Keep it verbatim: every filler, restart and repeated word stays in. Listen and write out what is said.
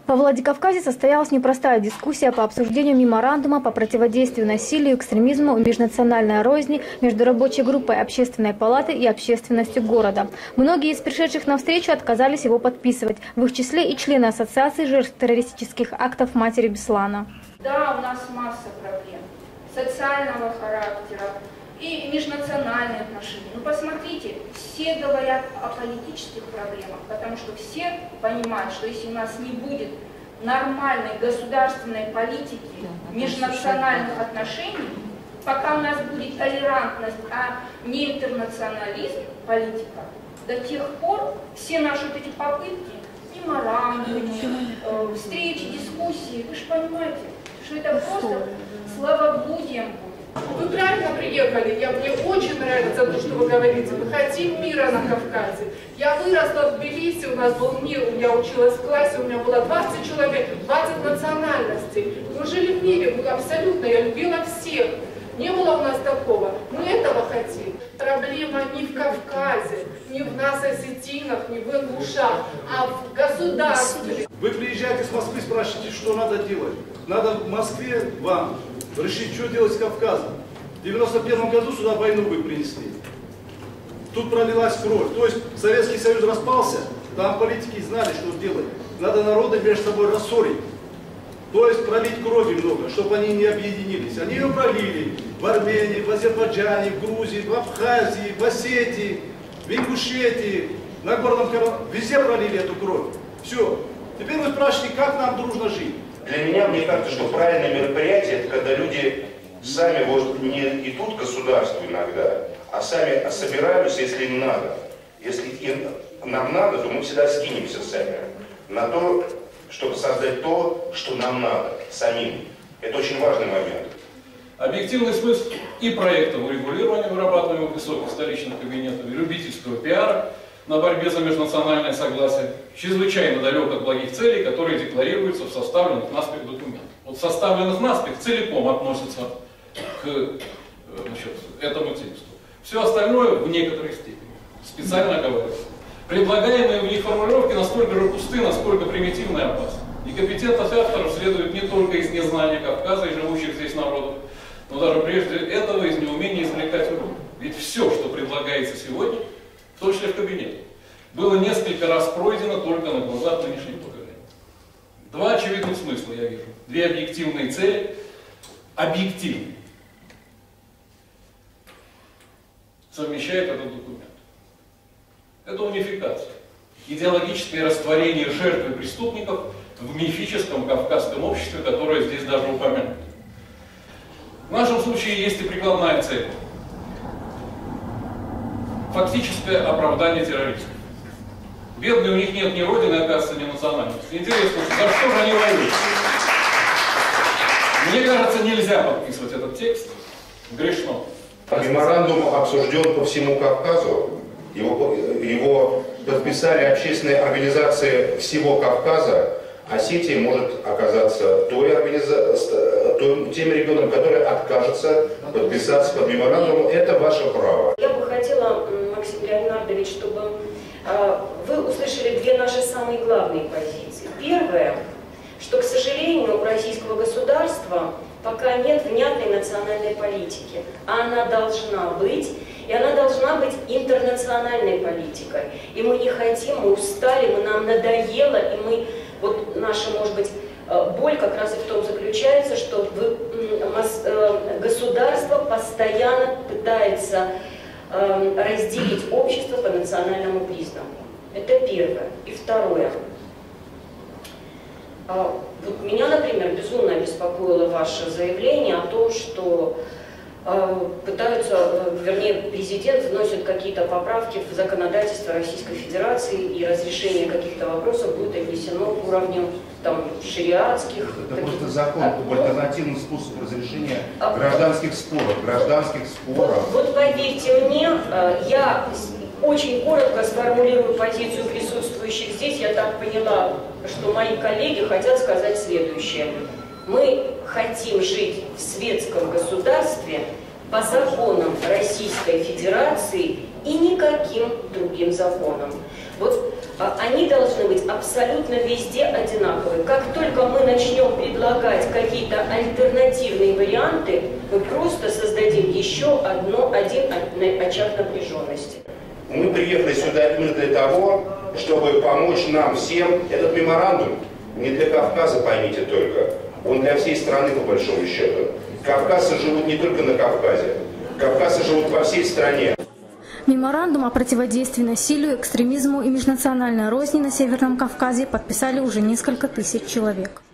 Во Владикавказе состоялась непростая дискуссия по обсуждению меморандума по противодействию насилию, экстремизму и межнациональной розни между рабочей группой Общественной палаты и общественностью города. Многие из пришедших на встречу отказались его подписывать, в их числе и члены Ассоциации жертв террористических актов матери Беслана. Да, у нас масса проблем социального характера и межнациональные отношения. Ну посмотрите, все говорят о политических проблемах, потому что все понимают, что если у нас не будет нормальной государственной политики, межнациональных отношений, пока у нас будет толерантность, а не интернационализм, политика, до тех пор все наши вот эти попытки, меморандумы, э, встречи, дискуссии, вы же понимаете, что это просто словоблудием будет. Вы правильно приехали, я, мне очень нравится то, что вы говорите. Мы хотим мира на Кавказе. Я выросла в Тбилиси, у нас был мир, я училась в классе, у меня было двадцать человек, двадцать национальностей. Мы жили в мире, мы абсолютно, я любила всех. Не было у нас такого. Мы этого хотим. Проблема не в Кавказе, не в нас осетинах, не в ингушах, а в государстве. Вы приезжаете с Москвы, спрашиваете, что надо делать. Надо в Москве вам решить, что делать с Кавказом. В девяносто первом году сюда войну вы принесли. Тут пролилась кровь. То есть Советский Союз распался, там политики знали, что делать. Надо народы между собой рассорить. То есть пролить крови много, чтобы они не объединились. Они ее пролили в Армении, в Азербайджане, в Грузии, в Абхазии, в Осетии, в Ингушетии, на Горном Карабахе. Везде пролили эту кровь. Все. Теперь вы спрашиваете, как нам дружно жить. Для меня, мне кажется, что правильное мероприятие, это когда люди сами, может, не идут к государству иногда, а сами собираются, если им надо. Если им, нам надо, то мы всегда скинемся сами на то, чтобы создать то, что нам надо, самим. Это очень важный момент. Объективный смысл и проекта урегулирования, вырабатываемых высоких столичных кабинетов, и любительского пиара на борьбе за межнациональное согласие чрезвычайно далек от благих целей, которые декларируются в составленных наспех документах. Вот составленных наспех целиком относятся к значит, этому тексту. Все остальное в некоторой степени специально оговаривается. Предлагаемые в них формулировки настолько же пусты, насколько примитивны и опасны. И компетентность авторов следует не только из незнания Кавказа и живущих здесь народов, но даже прежде этого из неумения извлекать уроки. Ведь все, что предлагается сегодня, в том числе в кабинете, было несколько раз пройдено только на глазах нынешних поколений. Два очевидных смысла я вижу. Две объективные цели, объективные, совмещает этот документ. Это унификация, идеологическое растворение жертв и преступников в мифическом кавказском обществе, которое здесь даже упомянуто. В нашем случае есть и прикладная цель. Фактическое оправдание террористов. Бедные, у них нет ни родины, оказывается, ни национальности. Интересно, за что же они воюют? Мне кажется, нельзя подписывать этот текст. Грешно. Меморандум обсужден по всему Кавказу. Его, его подписали общественные организации всего Кавказа. Осетия может оказаться той организа... той, тем регионом, который откажется подписаться под меморандумом. Это ваше право. Я бы хотела, Максим Леонардович, чтобы э, вы услышали две наши самые главные позиции. Первое, что, к сожалению, у российского государства пока нет внятной национальной политики. А она должна быть. И она должна быть интернациональной политикой. И мы не хотим, мы устали, мы, нам надоело, и мы, вот наша, может быть, боль как раз и в том заключается, что вы, государство постоянно пытается разделить общество по национальному признаку. Это первое. И второе. Вот меня, например, безумно обеспокоило ваше заявление о том, что пытаются, вернее, президент вносит какие-то поправки в законодательство Российской Федерации, и разрешение каких-то вопросов будет отнесено к уровню там, шариатских. Это просто закон об альтернативном способе разрешения гражданских споров. Гражданских споров. Вот, вот поверьте мне, я очень коротко сформулирую позицию присутствующих здесь. Я так поняла, что мои коллеги хотят сказать следующее. Мы хотим жить в светском государстве по законам Российской Федерации и никаким другим законам. Вот они должны быть абсолютно везде одинаковые. Как только мы начнем предлагать какие-то альтернативные варианты, мы просто создадим еще одно, один очаг напряженности. Мы приехали сюда именно для того, чтобы помочь нам всем. Этот меморандум не для Кавказа, поймите только, он для всей страны по большому счету. Кавказцы живут не только на Кавказе, кавказцы живут по всей стране. Меморандум о противодействии насилию, экстремизму и межнациональной розни на Северном Кавказе подписали уже несколько тысяч человек.